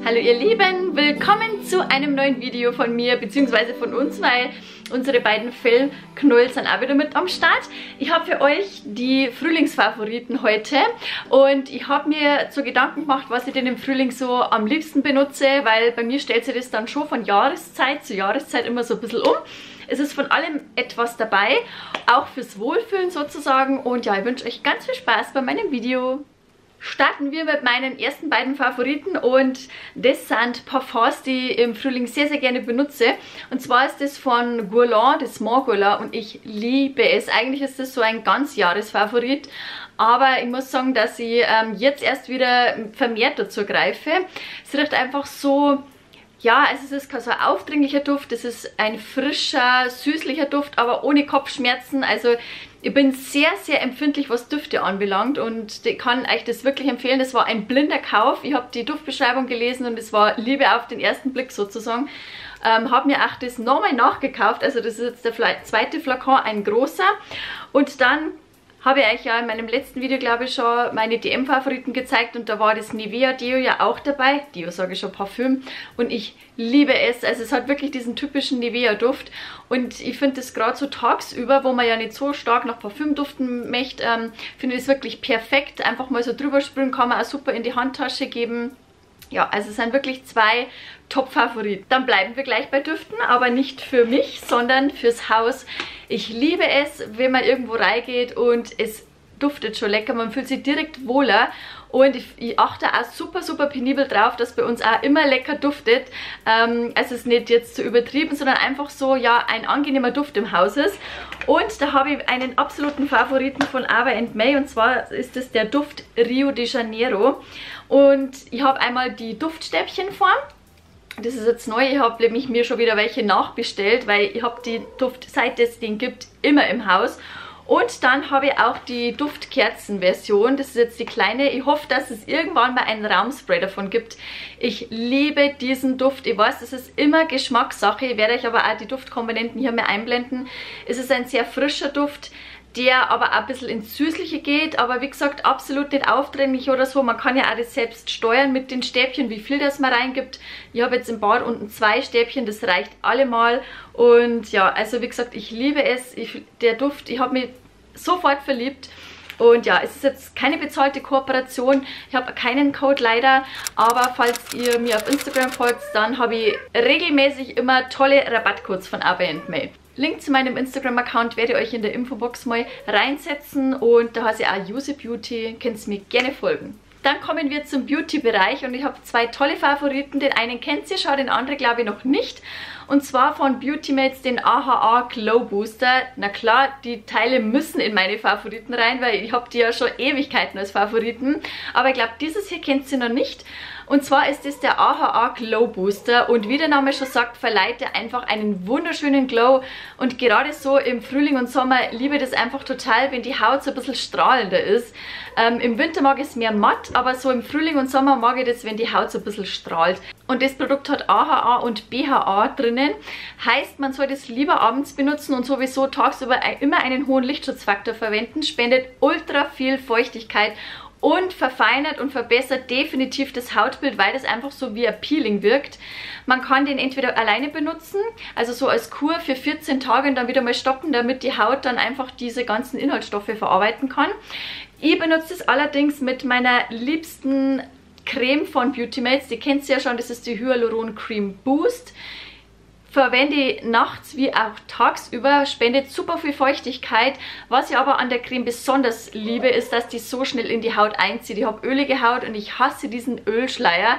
Hallo ihr Lieben, willkommen zu einem neuen Video von mir, beziehungsweise von uns, weil unsere beiden Fellknolls sind auch wieder mit am Start. Ich habe für euch die Frühlingsfavoriten heute und ich habe mir zu Gedanken gemacht, was ich denn im Frühling so am liebsten benutze, weil bei mir stellt sich das dann schon von Jahreszeit zu Jahreszeit immer so ein bisschen um. Es ist von allem etwas dabei, auch fürs Wohlfühlen sozusagen, und ja, ich wünsche euch ganz viel Spaß bei meinem Video. Starten wir mit meinen ersten beiden Favoriten und das sind Parfums, die ich im Frühling sehr, sehr gerne benutze. Und zwar ist das von Guerlain, das Mont Guerlain, und ich liebe es. Eigentlich ist das so ein Ganzjahresfavorit, aber ich muss sagen, dass ich jetzt erst wieder vermehrt dazu greife. Es riecht einfach so... Ja, also es ist kein so ein aufdringlicher Duft, es ist ein frischer, süßlicher Duft, aber ohne Kopfschmerzen. Also ich bin sehr, sehr empfindlich, was Düfte anbelangt, und ich kann euch das wirklich empfehlen. Das war ein blinder Kauf. Ich habe die Duftbeschreibung gelesen und es war Liebe auf den ersten Blick sozusagen. Habe mir auch das nochmal nachgekauft, also das ist jetzt der zweite Flakon, ein großer. Und dann habe ich euch ja in meinem letzten Video, glaube ich, schon meine DM-Favoriten gezeigt, und da war das Nivea Deo ja auch dabei. Deo sage ich schon, Parfüm. Und ich liebe es. Also es hat wirklich diesen typischen Nivea-Duft. Und ich finde das gerade so tagsüber, wo man ja nicht so stark nach Parfüm duften möchte, finde ich es wirklich perfekt. Einfach mal so drüber sprühen, kann man auch super in die Handtasche geben. Ja, also es sind wirklich zwei Top-Favoriten. Dann bleiben wir gleich bei Düften, aber nicht für mich, sondern fürs Haus. Ich liebe es, wenn man irgendwo reingeht und es duftet schon lecker. Man fühlt sich direkt wohler. Und ich achte auch super, super penibel drauf, dass bei uns auch immer lecker duftet. Also es ist nicht jetzt zu übertrieben, sondern einfach so, ja, ein angenehmer Duft im Haus ist. Und da habe ich einen absoluten Favoriten von Ava & May, und zwar ist es der Duft Rio de Janeiro. Und ich habe einmal die Duftstäbchenform. Das ist jetzt neu, ich habe nämlich mir schon wieder welche nachbestellt, weil ich habe die Duft, seit es den gibt, immer im Haus. Und dann habe ich auch die Duftkerzen-Version. Das ist jetzt die kleine. Ich hoffe, dass es irgendwann mal einen Raumspray davon gibt. Ich liebe diesen Duft. Ich weiß, das ist immer Geschmackssache. Ich werde euch aber auch die Duftkomponenten hier mal einblenden. Es ist ein sehr frischer Duft, der aber auch ein bisschen ins Süßliche geht, aber wie gesagt, absolut nicht aufdringlich oder so. Man kann ja auch das selbst steuern mit den Stäbchen, wie viel das man reingibt. Ich habe jetzt im Bad unten 2 Stäbchen, das reicht allemal. Und ja, also wie gesagt, ich liebe es. Der Duft, ich habe mich sofort verliebt. Und ja, es ist jetzt keine bezahlte Kooperation, ich habe keinen Code leider, aber falls ihr mir auf Instagram folgt, dann habe ich regelmäßig immer tolle Rabattcodes von Ava & May. Link zu meinem Instagram-Account werde ich euch in der Infobox mal reinsetzen, und da heißt ich auch Use Beauty, könnt ihr mir gerne folgen. Dann kommen wir zum Beauty-Bereich, und ich habe 2 tolle Favoriten. Den einen kennt ihr schon, den anderen glaube ich noch nicht. Und zwar von Beautymates den AHA Glow Booster. Na klar, die Teile müssen in meine Favoriten rein, weil ich habe die ja schon Ewigkeiten als Favoriten. Aber ich glaube, dieses hier kennt ihr noch nicht. Und zwar ist es der AHA Glow Booster, und wie der Name schon sagt, verleiht er einfach einen wunderschönen Glow. Und gerade so im Frühling und Sommer liebe ich das einfach total, wenn die Haut so ein bisschen strahlender ist. Im Winter mag ich es mehr matt, aber so im Frühling und Sommer mag ich das, wenn die Haut so ein bisschen strahlt. Und das Produkt hat AHA und BHA drinnen. Heißt, man soll das lieber abends benutzen und sowieso tagsüber immer einen hohen Lichtschutzfaktor verwenden. Spendet ultra viel Feuchtigkeit und verfeinert und verbessert definitiv das Hautbild, weil das einfach so wie ein Peeling wirkt. Man kann den entweder alleine benutzen, also so als Kur für 14 Tage, und dann wieder mal stoppen, damit die Haut dann einfach diese ganzen Inhaltsstoffe verarbeiten kann. Ich benutze es allerdings mit meiner liebsten Creme von Beautymates, die kennt ihr ja schon, das ist die Hyaluron Cream Boost. Verwende ich nachts wie auch tagsüber, spendet super viel Feuchtigkeit. Was ich aber an der Creme besonders liebe, ist, dass die so schnell in die Haut einzieht. Ich habe ölige Haut und ich hasse diesen Ölschleier,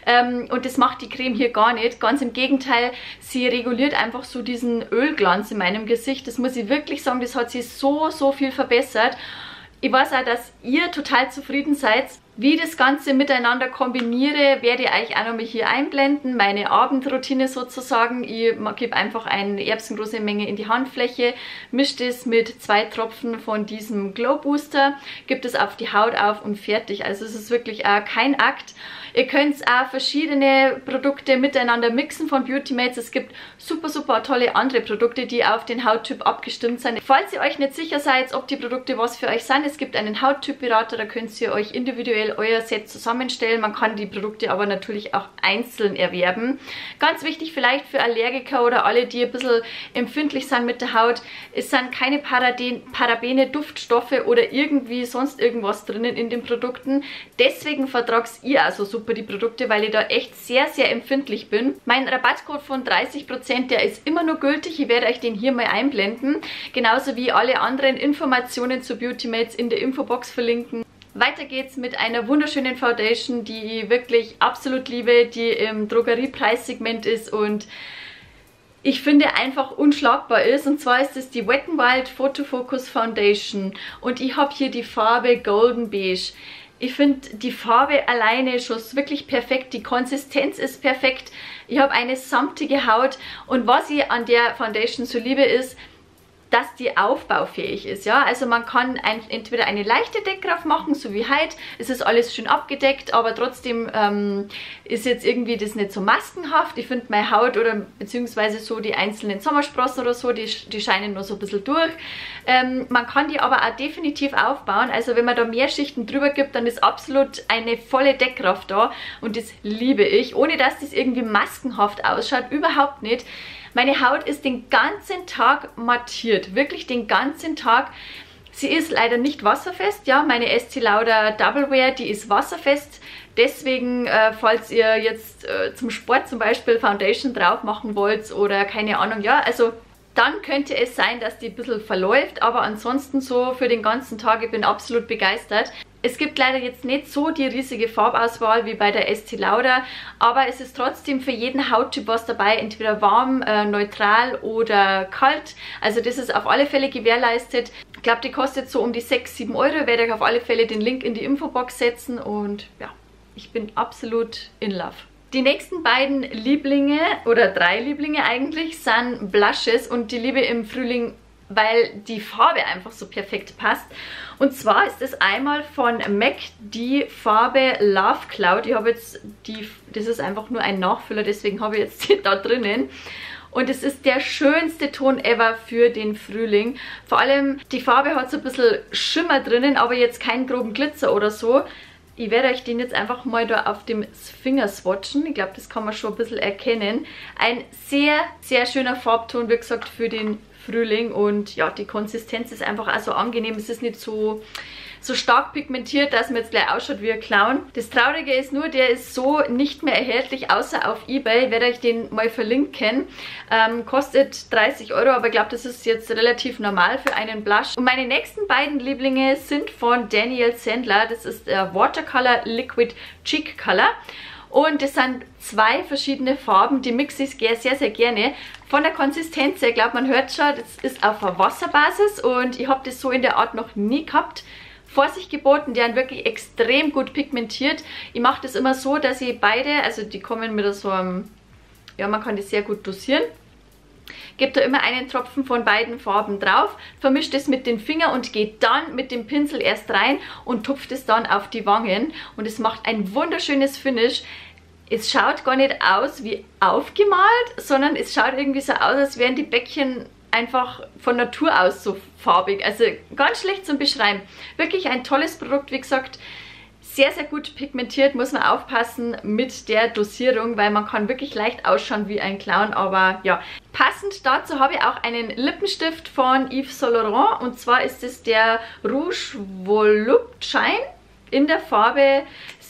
und das macht die Creme hier gar nicht. Ganz im Gegenteil, sie reguliert einfach so diesen Ölglanz in meinem Gesicht. Das muss ich wirklich sagen, das hat sie so, so viel verbessert. Ich weiß auch, dass ihr total zufrieden seid. Wie ich das Ganze miteinander kombiniere, werde ich euch auch nochmal hier einblenden. Meine Abendroutine sozusagen. Ich gebe einfach eine erbsengroße Menge in die Handfläche, mische das mit 2 Tropfen von diesem Glow Booster, gebe das auf die Haut auf und fertig. Also es ist wirklich auch kein Akt. Ihr könnt auch verschiedene Produkte miteinander mixen von Beauty Mates. Es gibt super tolle andere Produkte, die auf den Hauttyp abgestimmt sind. Falls ihr euch nicht sicher seid, ob die Produkte was für euch sind, es gibt einen Hauttypberater, da könnt ihr euch individuell euer Set zusammenstellen. Man kann die Produkte aber natürlich auch einzeln erwerben. Ganz wichtig vielleicht für Allergiker oder alle, die ein bisschen empfindlich sind mit der Haut, es sind keine Parabene, Duftstoffe oder irgendwie sonst irgendwas drinnen in den Produkten. Deswegen vertragt ihr also super die Produkte, weil ich da echt sehr empfindlich bin. Mein Rabattcode von 30%, der ist immer nur gültig. Ich werde euch den hier mal einblenden. Genauso wie alle anderen Informationen zu Beauty Mates in der Infobox verlinken. Weiter geht's mit einer wunderschönen Foundation, die ich wirklich absolut liebe, die im Drogeriepreissegment ist und ich finde einfach unschlagbar ist. Und zwar ist es die Wet n Wild Photo Focus Foundation und ich habe hier die Farbe Golden Beige. Ich finde die Farbe alleine schon wirklich perfekt, die Konsistenz ist perfekt. Ich habe eine samtige Haut und was ich an der Foundation so liebe ist, dass die aufbaufähig ist, ja, also man kann entweder eine leichte Deckkraft machen, so wie heute, es ist alles schön abgedeckt, aber trotzdem ist jetzt irgendwie das nicht so maskenhaft. Ich finde meine Haut oder beziehungsweise so die einzelnen Sommersprossen oder so, die scheinen nur so ein bisschen durch. Man kann die aber auch definitiv aufbauen, also wenn man da mehr Schichten drüber gibt, dann ist absolut eine volle Deckkraft da und das liebe ich, ohne dass das irgendwie maskenhaft ausschaut, überhaupt nicht. Meine Haut ist den ganzen Tag mattiert, wirklich den ganzen Tag. Sie ist leider nicht wasserfest, ja, meine Estee Lauder Double Wear, die ist wasserfest. Deswegen, falls ihr jetzt zum Sport zum Beispiel Foundation drauf machen wollt oder keine Ahnung, ja, also dann könnte es sein, dass die ein bisschen verläuft, aber ansonsten so für den ganzen Tag, ich bin absolut begeistert. Es gibt leider jetzt nicht so die riesige Farbauswahl wie bei der Estee Lauder, aber es ist trotzdem für jeden Hauttyp was dabei, entweder warm, neutral oder kalt. Also das ist auf alle Fälle gewährleistet. Ich glaube, die kostet so um die 6-7 Euro. Ich werde euch auf alle Fälle den Link in die Infobox setzen und ja, ich bin absolut in love. Die nächsten beiden Lieblinge, oder 3 Lieblinge eigentlich, sind Blushes und die liebe im Frühling, weil die Farbe einfach so perfekt passt. Und zwar ist es einmal von MAC die Farbe Love Cloud. Ich habe jetzt das ist einfach nur ein Nachfüller, deswegen habe ich jetzt die da drinnen. Und es ist der schönste Ton ever für den Frühling. Vor allem die Farbe hat so ein bisschen Schimmer drinnen, aber jetzt keinen groben Glitzer oder so. Ich werde euch den jetzt einfach mal da auf dem Finger swatchen. Ich glaube, das kann man schon ein bisschen erkennen. Ein sehr schöner Farbton, wie gesagt, für den Frühling. Und ja, die Konsistenz ist einfach auch so angenehm. Es ist nicht so stark pigmentiert, dass man jetzt gleich ausschaut wie ein Clown. Das Traurige ist nur, der ist so nicht mehr erhältlich, außer auf eBay. Ich werde euch den mal verlinken. Kostet 30 Euro, aber ich glaube, das ist jetzt relativ normal für einen Blush. Und meine nächsten beiden Lieblinge sind von Daniel Sandler. Das ist der Watercolor Liquid Cheek Color. Und das sind 2 verschiedene Farben, die mixe ich sehr gerne. Von der Konsistenz her, ich glaube, man hört schon, das ist auf einer Wasserbasis und ich habe das so in der Art noch nie gehabt. Vorsicht geboten, die sind wirklich extrem gut pigmentiert. Ich mache das immer so, dass ich beide, also die kommen mit so einem, ja, man kann das sehr gut dosieren. Gebt da immer einen Tropfen von beiden Farben drauf, vermischt es mit den Fingern und geht dann mit dem Pinsel erst rein und tupft es dann auf die Wangen. Und es macht ein wunderschönes Finish. Es schaut gar nicht aus wie aufgemalt, sondern es schaut irgendwie so aus, als wären die Bäckchen einfach von Natur aus so farbig. Also ganz schlecht zum Beschreiben. Wirklich ein tolles Produkt, wie gesagt. Sehr gut pigmentiert, muss man aufpassen mit der Dosierung, weil man kann wirklich leicht ausschauen wie ein Clown, aber ja. Passend dazu habe ich auch einen Lippenstift von Yves Saint Laurent und zwar ist es der Rouge Voluptuous in der Farbe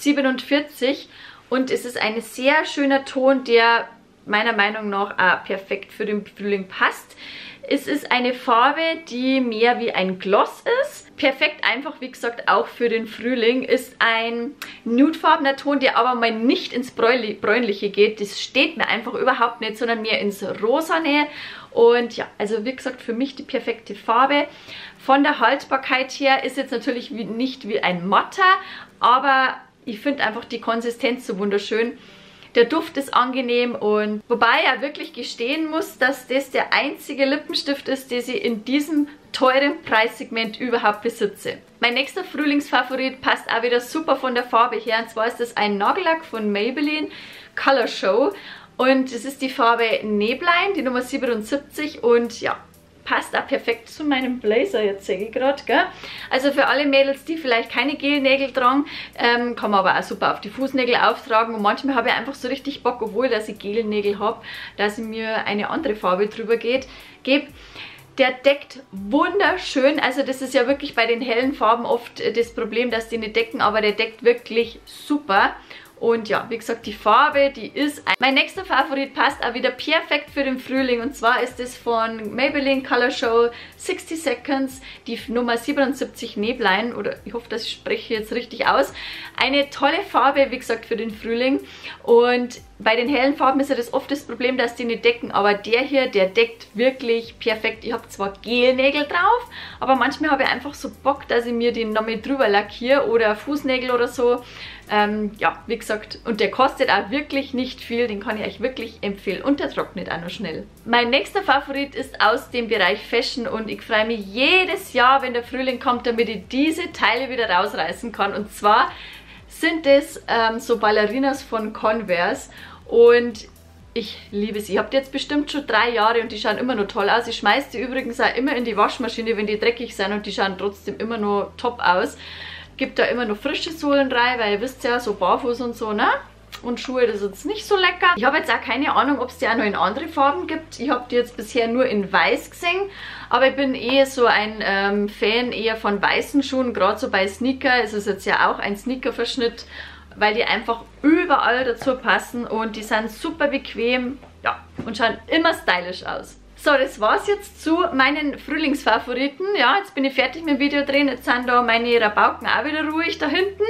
47 und es ist ein sehr schöner Ton, der meiner Meinung nach auch perfekt für den Frühling passt. Es ist eine Farbe, die mehr wie ein Gloss ist. Perfekt einfach, wie gesagt, auch für den Frühling. Ist ein nudefarbener Ton, der aber mal nicht ins Bräunliche geht. Das steht mir einfach überhaupt nicht, sondern mehr ins Rosane. Und ja, also wie gesagt, für mich die perfekte Farbe. Von der Haltbarkeit her ist jetzt natürlich nicht wie ein matter, aber ich finde einfach die Konsistenz so wunderschön. Der Duft ist angenehm und wobei er wirklich gestehen muss, dass das der einzige Lippenstift ist, den sie in diesem teuren Preissegment überhaupt besitze. Mein nächster Frühlingsfavorit passt auch wieder super von der Farbe her, und zwar ist das ein Nagellack von Maybelline Color Show und es ist die Farbe Neblein, die Nummer 77 und ja, passt auch perfekt zu meinem Blazer, jetzt sehe ich gerade, gell? Also für alle Mädels, die vielleicht keine Gelnägel tragen, kann man aber auch super auf die Fußnägel auftragen und manchmal habe ich einfach so richtig Bock, obwohl dass ich Gelnägel habe, dass ich mir eine andere Farbe drüber gebe. Der deckt wunderschön, also das ist ja wirklich bei den hellen Farben oft das Problem, dass die nicht decken, aber der deckt wirklich super. Und ja, wie gesagt, die Farbe, die ist... Mein nächster Favorit passt auch wieder perfekt für den Frühling. Und zwar ist es von Maybelline Color Show 60 Seconds, die Nummer 77 Neblein. Oder ich hoffe, das spreche ich jetzt richtig aus. Eine tolle Farbe, wie gesagt, für den Frühling. Und bei den hellen Farben ist ja das oft das Problem, dass die nicht decken. Aber der hier, der deckt wirklich perfekt. Ich habe zwar Gelnägel drauf, aber manchmal habe ich einfach so Bock, dass ich mir den nochmal drüber lackiere oder Fußnägel oder so. Ja, wie gesagt, und der kostet auch wirklich nicht viel, den kann ich euch wirklich empfehlen und der trocknet auch noch schnell. Mein nächster Favorit ist aus dem Bereich Fashion und ich freue mich jedes Jahr, wenn der Frühling kommt, damit ich diese Teile wieder rausreißen kann. Und zwar sind es so Ballerinas von Converse und ich liebe sie. Ich habe die jetzt bestimmt schon 3 Jahre und die schauen immer noch toll aus. Ich schmeiße die übrigens auch immer in die Waschmaschine, wenn die dreckig sind und die schauen trotzdem immer noch top aus. Gibt da immer noch frische Sohlen rein, weil ihr wisst ja, so barfuß und so, ne? Und Schuhe, das ist jetzt nicht so lecker. Ich habe jetzt auch keine Ahnung, ob es die auch noch in andere Farben gibt. Ich habe die jetzt bisher nur in weiß gesehen. Aber ich bin eher so ein Fan eher von weißen Schuhen. Gerade so bei Sneaker ist es jetzt ja auch ein Sneaker-Verschnitt, weil die einfach überall dazu passen. Und die sind super bequem, ja, und schauen immer stylisch aus. So, das war's jetzt zu meinen Frühlingsfavoriten. Ja, jetzt bin ich fertig mit dem Video drehen. Jetzt sind da meine Rabauken auch wieder ruhig da hinten.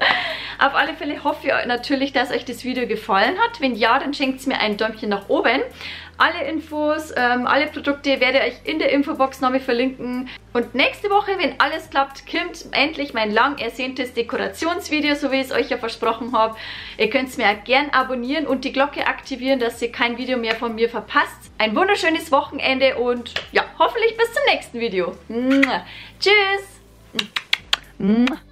Auf alle Fälle hoffe ich natürlich, dass euch das Video gefallen hat. Wenn ja, dann schenkt mir ein Däumchen nach oben. Alle Infos, alle Produkte werde ich euch in der Infobox nochmal verlinken. Und nächste Woche, wenn alles klappt, kommt endlich mein lang ersehntes Dekorationsvideo, so wie ich es euch ja versprochen habe. Ihr könnt es mir auch gern abonnieren und die Glocke aktivieren, dass ihr kein Video mehr von mir verpasst. Ein wunderschönes Wochenende und ja, hoffentlich bis zum nächsten Video. Tschüss!